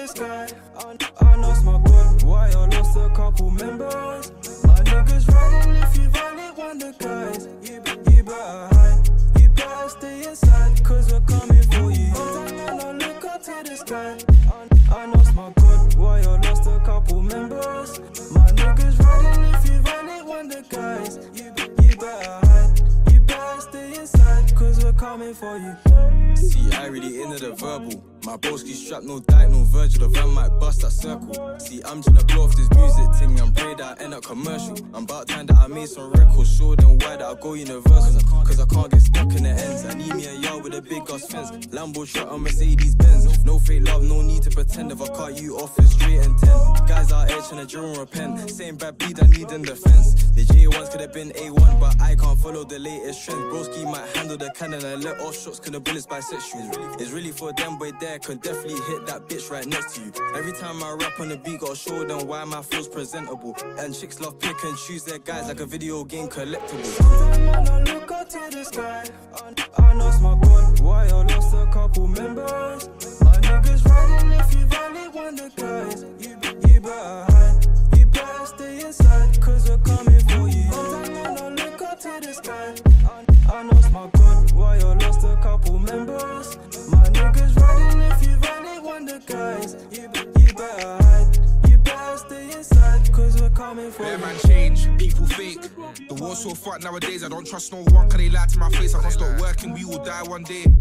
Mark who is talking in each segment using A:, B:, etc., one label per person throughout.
A: the sky. I lost my God, why I lost a couple members. My niggas riding if you violate one the guys. You better hide, you better stay inside, cause we're coming for you. I look up to the sky. I lost my God, why I lost a couple members. My niggas riding if you violate one the guys. You better hide, you better stay inside, cause we're coming for you.
B: See, I really into the verbal. My broski strapped, no Dyke, no Virgil. The van might bust that circle. See, I'm tryna blow off this music thing and pray that I end up commercial. I'm about time that I made some records, show them why that I go universal. Cause I can't get stuck in the ends. I need me a yard with a big ass fence. Lambo truck and Mercedes Benz. No fake love, no need to pretend. If I cut you off, it's straight and 10. Guys out here tryna drill and repent. Same bad beat I need in defense. The J1s could have been A1, but I can't follow the latest trends. Broski might handle the cannon and let off shots, cause the bullets bisexual. It's really for them, boy, there could definitely hit that bitch right next to you. Every time I rap on the beat, gotta show them why my flow's presentable. And chicks love pick and choose their guys like a video game collectible.
A: Sometimes I look up to the sky. I lost my God, why I lost a couple members. My niggas riding if you violate one the guys. You better hide, you better stay inside, cause we're coming for you. Sometimes I look up to the sky. I lost my God, why I lost a couple members. My niggas riding if you violate one the guys. You better hide, you better stay inside, cause we're coming for you.
C: Man change, people fake. The war's so fucked nowadays, I don't trust no one, cause they lie to my face. I can't stop working, we all die one day.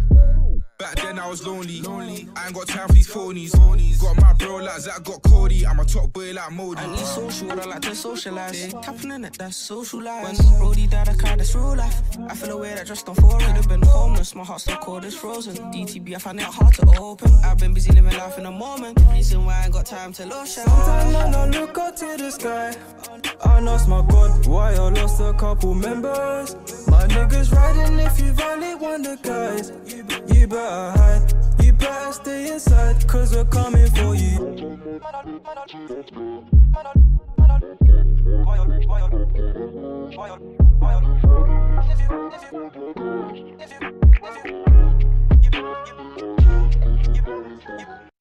C: Back then I was lonely. I ain't got time for these phonies. Got my bro like Zach, got Cody. I'm a top boy like Modi.
D: I need social, I like to socialise. Tapping in it, that's social life. When Brody died, I cried, that's real life. I feel away that just don't fall. Could have been homeless, my heart still cold, it's frozen. DTB, I find it hard to open. I've been busy living life in the moment. Reason why I ain't got time to lotion.
A: Sometimes I look up to the sky. I lost my God, why I lost a couple members. My niggas riding if you violate one the guys. You better hide, you better stay inside, cause we're coming for you.